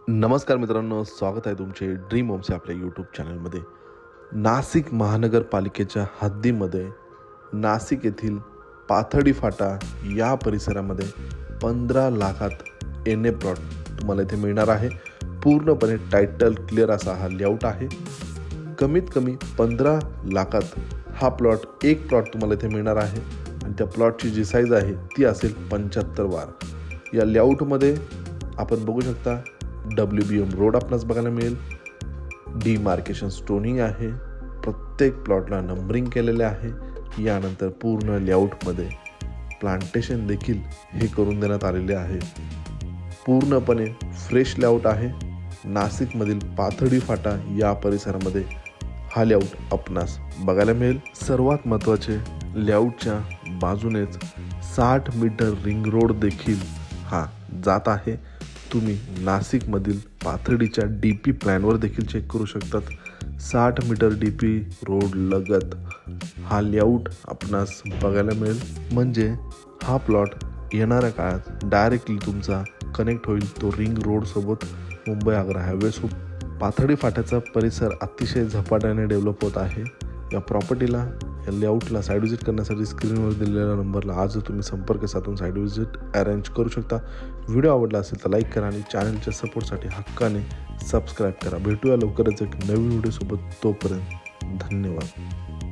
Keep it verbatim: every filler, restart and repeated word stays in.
नमस्कार मित्रांनो, स्वागत आहे तुमचे ड्रीम होम्सच्या आपल्या यूट्यूब चॅनलमध्ये. नाशिक महानगरपालिकेच्या हद्दीमध्ये नाशिक येथील पाथर्डी फाटा या परिसरामध्ये पंधरा लाखात एन ए प्लॉट तुम्हाला इथे मिळणार आहे. पूर्णपणे टायटल क्लिअर असा हा लेआउट आहे. कमीत कमी पंधरा लाखात हा प्लॉट एक प्लॉट तुम्हाला इथे मिळणार आहे आणि त्या प्लॉटची जी साईज आहे ती असेल पंच्याहत्तर वार. या लेआउटमध्ये आपण बघू शकता डब्ल्यू बी एम रोड आपणास बघायला मिळेल. डिमार्केशन स्टोनिंग आहे. प्रत्येक प्लॉटला नंबरिंग केलेले आहे. यानंतर पूर्ण लेआउटमध्ये प्लांटेशन देखील हे करून देण्यात आलेले आहे. पूर्णपणे फ्रेश लेआउट आहे. नाशिकमधील पाथर्डी फाटा या परिसरामध्ये हा लेआउट आपणास बघायला मिळेल. सर्वात महत्त्वाचे, लेआउटच्या बाजूनेच साठ मीटर रिंग रोड देखील हा जात आहे. तुम्ही नाशिकमधील पाथर्डीच्या डी पी प्लॅनवर देखील चेक करू शकतात. साठ मीटर डी पी रोड लगत हा लेआउट आपणास बघायला मिळेल. म्हणजे हा प्लॉट येणाऱ्या काळात डायरेक्टली तुमचा कनेक्ट होईल तो रिंग रोडसोबत मुंबई आग्रा हायवेसोबत. पाथर्डी फाट्याचा परिसर अतिशय झपाट्याने डेव्हलप होत आहे. या प्रॉपर्टीला या लेआउटला साईड व्हिजिट करण्यासाठी स्क्रीनवर दिलेल्या नंबरला आज तुम्ही संपर्क साधून साईड व्हिजिट अरेंज करू शकता. व्हिडिओ आवडला असेल तर लाईक करा आणि चॅनलच्या सपोर्टसाठी हक्काने सबस्क्राईब करा. भेटूया लवकरच एक नवीन व्हिडिओसोबत. तोपर्यंत धन्यवाद.